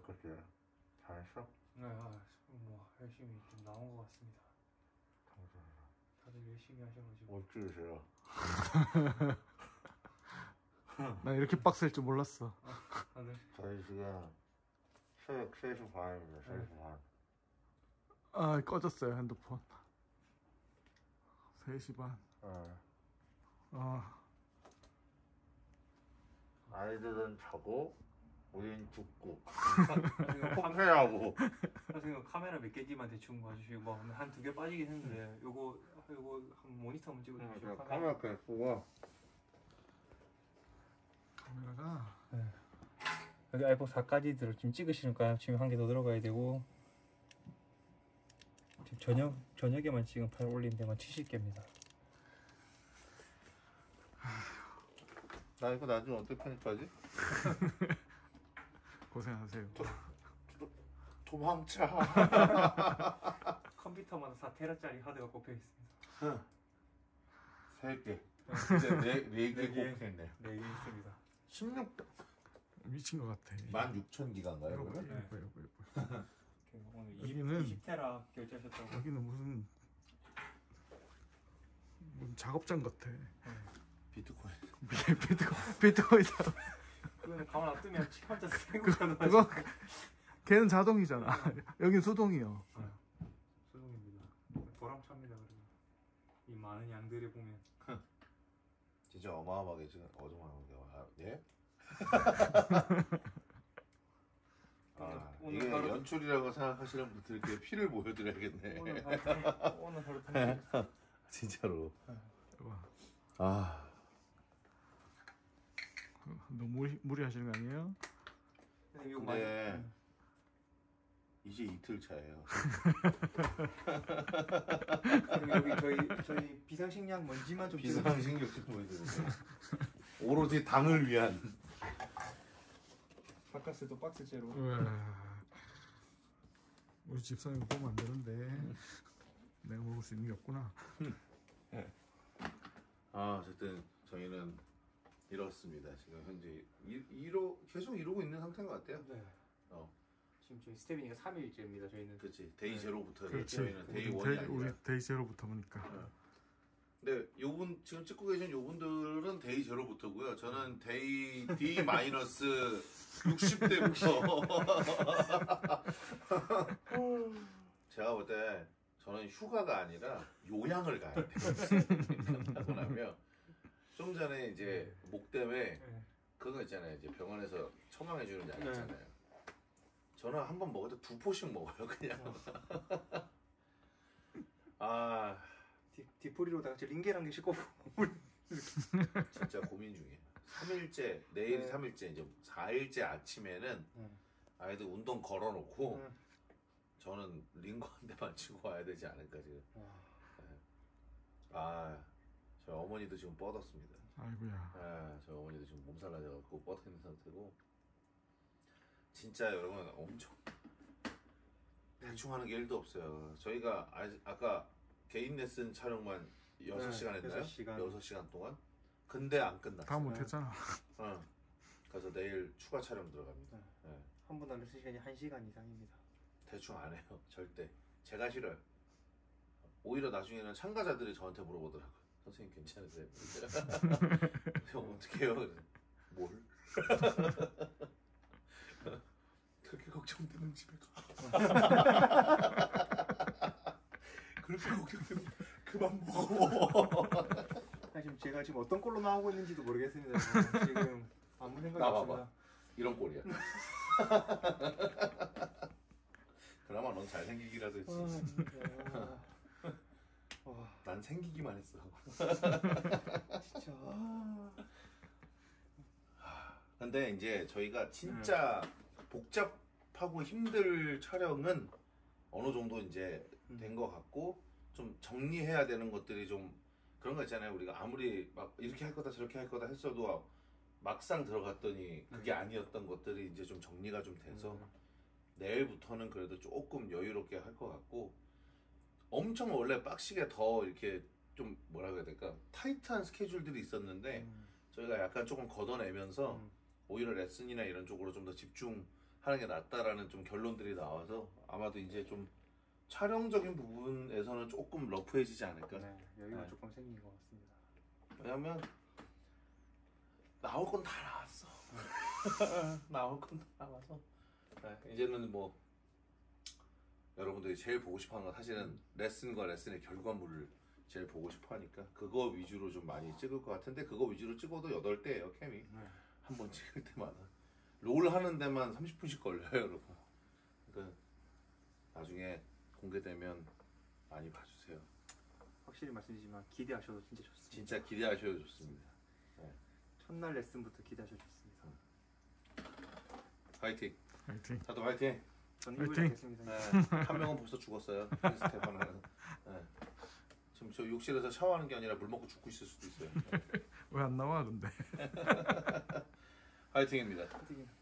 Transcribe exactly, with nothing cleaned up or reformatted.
그치. 잘했어? 네, 아, 뭐 열심히 좀 나온 것 같습니다. 감사합니다. 다들 열심히 하셔가지고. 멋지으세요. 나 이렇게 빡셀 줄 몰랐어. 아, 다들. 저희 지금 새벽 세 시 반입니다. 세 시 반. 아, 꺼졌어요 핸드폰. 세 시 반. 네. 아, 아이들은 자고 우린 죽고 펑패하고. 선생님 카메라 몇 개지만 대충 봐주시고 뭐 한 두 개 빠지긴 했는데 요거 요거 한 모니터 한번 찍어주시고. 응, 카메라 그냥 쓰고. 카메라가 네. 여기 아이폰 사까지들 지금 찍으시니까 지금 한 개 더 들어가야 되고 지금 저녁 저녁에만 지금 파일 올린 데만 칠십 개입니다. 나 이거 나중에 어떻게 편집하지? 고생하세요. 도, 도, 도망쳐. 컴퓨터마다 사 테라짜리 하드가 꼽혀 있습니다. 세 개. 이제 네, 네 개 네 개. 꼽혔네. 네 개 있습니다. 십육. 미친 것 같아. 만 육천 기가인가요? 이거 그러면? 이거 이거 이거. 오늘 여기는- 이십 테라 결제하셨다고. 여기는 무슨 무슨 작업장 같아. 비트코인. 비트코 비트코인이다. 그거는 가만 놔두면 혼자 생각하는 그거 걔는 자동이잖아. 여긴 수동이요. 수동입니다. 보람찹니다. 그리고 이 많은 양들을 보면. 진짜 어마어마하게 지금 어마어마하게 와. 예? 아, 오늘 이게 하루- 연출이라고 생각하시는 분들께 피를 보여드려야겠네. 오늘 하루 오늘 하루 통째. 진짜로. 와, 아, 너무 무리, 무리하시는 거 아니에요? 근데 이거 근데 많이- 이제 이틀 차예요. 그리고 여기 저희 저희 비상식량 먼지만 좀 찍어- 비상식욕 좀 보여드릴게요. 오로지 당을 위한. 바카스도 박스째로. 우와. 우리 집사님 보면 안 되는데 내가 먹을 수 있는 게 없구나. 아, 어쨌든 저희는 이렇습니다. 지금 현재 이, 이로 계속 이러고 있는 상태인 것 같아요. 네. 어, 지금 저희 스테빈이가 삼 일째입니다. 저희는. 그렇지. 데이 네. 제로부터 그렇지. 저희는 데이 우리 원이 데이, 아니라. 우리 데이 제로부터 보니까. 어. 근데 요분 지금 찍고 계신 요분들은 데이 제로부터고요. 저는 데이 D 마이너스 육십 대부터. 제가 볼 때 저는 휴가가 아니라 요양을 가야 돼요. 하고 나면 좀 전에 이제 목 때문에 네. 그거 있잖아요. 이제 병원에서 처방해 주는 약 네. 있잖아요. 저는 한 번 먹을 때 두 포씩 먹어요, 그냥. 아, 디, 디포리로다가 저 링겔 한 개씩 꼽고. 진짜 고민 중이에요. 삼 일째, 내일 네. 삼 일째, 이제 사 일째 아침에는 네. 아이들 운동 걸어놓고 네. 저는 링거 한 대만 치고 와야 되지 않을까 지금. 와. 아, 저희 어머니도 지금 뻗었습니다. 아이고야. 아, 저희 어머니도 지금 몸살 나져갖고 뻗어 있는 상태고. 진짜 여러분 엄청 대충 하는 게 일도 없어요. 저희가 아, 아까 개인 레슨 촬영만 여섯 시간 네, 했나요? 여섯 시간. 여섯 시간 동안? 근데 안 끝났어요. 다 못했잖아. 어. 그래서 내일 추가 촬영 들어갑니다. 네. 네. 한 분당 레슨 시간이 한 시간 이상입니다. 대충 안 해요. 절대. 제가 싫어요. 오히려 나중에는 참가자들이 저한테 물어보더라고요. 선생님 괜찮으세요? 형 어떻게 해요? 그래서, 뭘? 그렇게 걱정되면 집에 가. 그렇게 걱정되면 그만 먹어. 아, 지금 제가 지금 어떤 꼴로 나오고 있는지도 모르겠습니다. 지금 아무 생각이 나 봐봐. 없습니다. 이런 꼴이야. 그나마 넌 잘생기기라도 했지. 아, 진짜. 와, 난 생기기만 했어. 진짜. 아. 근데 이제 저희가 진짜 복잡하고 힘들 촬영은 어느 정도 이제 된 것 같고 좀 정리해야 되는 것들이 좀 그런 거 있잖아요. 우리가 아무리 막 이렇게 할 거다 저렇게 할 거다 했어도 막상 들어갔더니 그게 아니었던 것들이 이제 좀 정리가 좀 돼서 음. 내일부터는 그래도 조금 여유롭게 할 것 같고 엄청 원래 빡시게 더 이렇게 좀 뭐라 그래야 될까 타이트한 스케줄들이 있었는데 음. 저희가 약간 조금 걷어내면서 음. 오히려 레슨이나 이런 쪽으로 좀 더 집중하는 하는 게 낫다라는 좀 결론들이 나와서 아마도 이제 좀 촬영적인 부분에서는 조금 러프해지지 않을까. 네, 여유가 네. 조금 생긴 것 같습니다. 왜냐면 나올 건 다 나왔어. 나올 건 다 나와서 네, 이제는 뭐 여러분들이 제일 보고 싶어하는 건 사실은 레슨과 레슨의 결과물을 제일 보고 싶어하니까 그거 위주로 좀 많이 찍을 것 같은데 그거 위주로 찍어도 여덟 대예요 캠이. 네. 한 번 찍을 때마다 롤 하는 데만 삼십 분씩 걸려요 여러분. 그러니까 나중에 공개되면 많이 봐주세요. 확실히 말씀드리지만 기대하셔도 진짜 좋습니다. 진짜 기대하셔도 좋습니다. 첫날 레슨부터 기대하셔도 좋습니다. 화이팅. 화이팅. 다들 화이팅. 저는 화이팅! 이불 하겠습니다. 네, 한 명은 벌써 죽었어요. 스텝 하나는. 네. 지금 저 욕실에서 샤워하는 게 아니라 물 먹고 죽고 있을 수도 있어요. 네. 왜 안 나와 근데? 화이팅입니다. 화이팅!